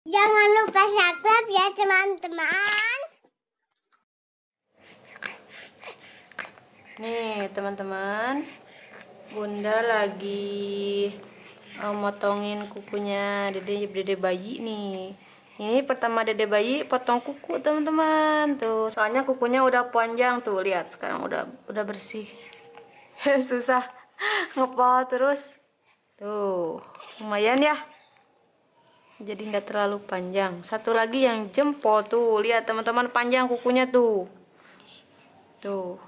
Jangan lupa subscribe ya teman-teman. Nih teman-teman, Bunda lagi motongin kukunya dede bayi nih. Ini pertama dede bayi potong kuku teman-teman. Tuh, soalnya kukunya udah panjang tuh, lihat sekarang udah bersih. Susah ngepal terus. Tuh, lumayan ya. Jadi nggak terlalu panjang. Satu lagi yang jempol tuh, lihat teman-teman, panjang kukunya tuh. Tuh.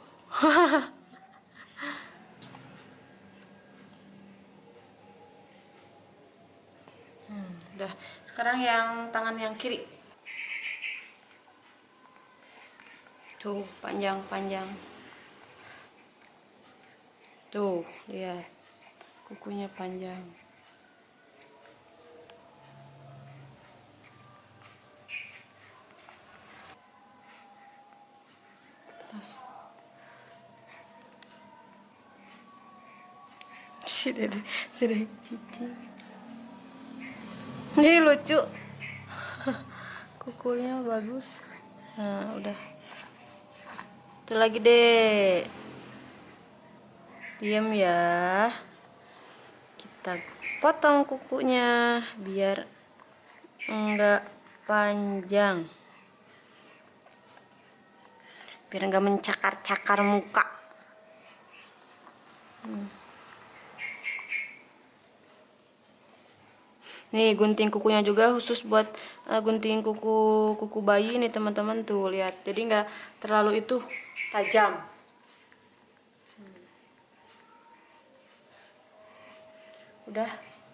Udah. Sekarang yang tangan yang kiri. Tuh, panjang-panjang. Tuh, lihat. Kukunya panjang. Terus. Si Dede Cici. Ini lucu. Kukunya bagus. Nah, udah. Itu lagi, Dek. Diam ya. Kita potong kukunya biar enggak panjang. Biar enggak mencakar-cakar muka. Nih gunting kukunya juga khusus buat gunting kuku bayi nih teman-teman, tuh lihat. Jadi nggak terlalu itu tajam. Udah.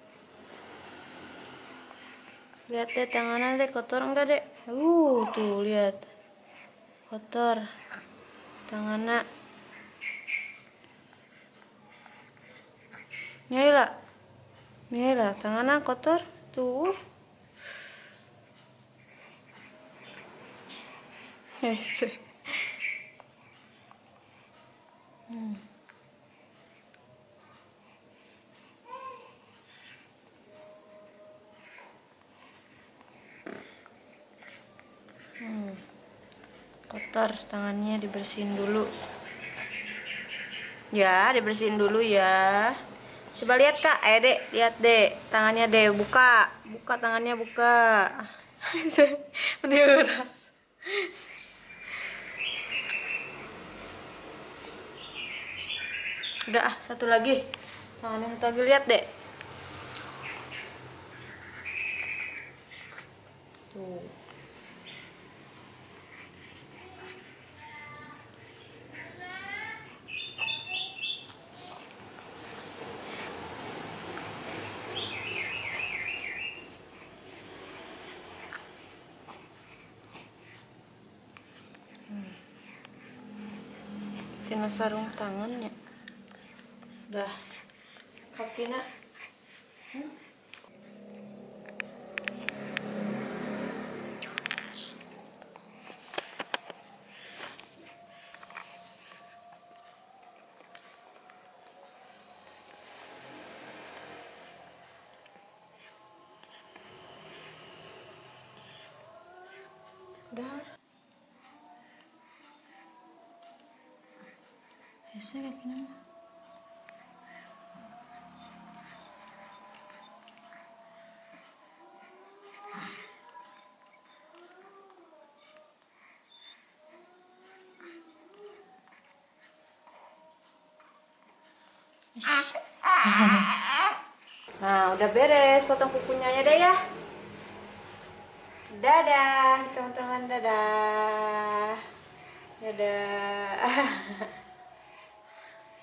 Lihat deh tangannya deh, kotor enggak dek? Tuh lihat. Kotor tangannya. Nih lah tangannya kotor tuh. Kotor tangannya, dibersihin dulu. Ya, dibersihin dulu ya. Coba lihat Kak, Dek, lihat Dek, tangannya Dek, buka tangannya, buka. Diuras. Udah, satu lagi, tangannya satu lagi, lihat Dek. Tuh. Tina sarung tangannya. Udah. Kakinya. Udah. Biasanya kayak gini. Nah, udah beres potong kukunya ya deh ya. Dadah teman-teman, dadah. Dadah.